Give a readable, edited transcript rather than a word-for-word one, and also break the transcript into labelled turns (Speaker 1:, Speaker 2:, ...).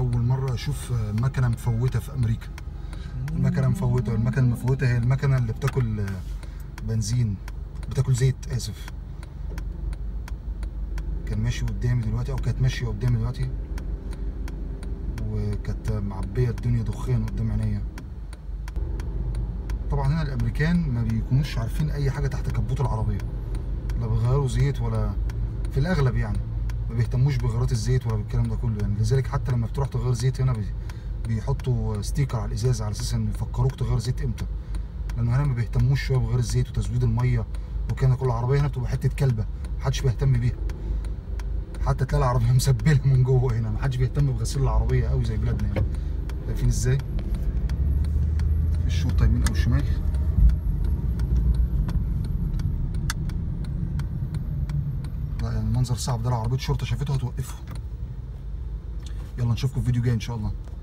Speaker 1: اول مره اشوف مكنه مفوته في امريكا. المكنه المفوته هي المكنه اللي بتاكل بنزين، بتاكل زيت، اسف. كان ماشي قدامي دلوقتي، او كانت ماشيه قدامي دلوقتي، وكانت معبيه الدنيا دخان قدام عينيا. طبعا هنا الامريكان ما بيكونوش عارفين اي حاجه تحت كبوت العربيه، لا بيغيروا زيت ولا في الاغلب يعني ما بيهتموش بغيارات الزيت ولا بالكلام ده كله يعني. لذلك حتى لما بتروح تغير زيت هنا بيحطوا ستيكر على الازاز على اساس ان يفكروك تغير زيت امتى، لانه هنا ما بيهتموش شويه بغير الزيت وتزويد الميه وكان كل العربيه هنا بتبقى حته كلبه محدش بيهتم بيها. حتى تلاقي العربيه مسبله من جوه هنا، محدش بيهتم بغسيل العربيه قوي زي بلادنا يعني. شايفين ازاي؟ في الشرطه يمين او شمال. لا يعني المنظر صعب ده، لو عربيه شرطه شافته هتوقفه. يلا نشوفكم في فيديو جاي ان شاء الله.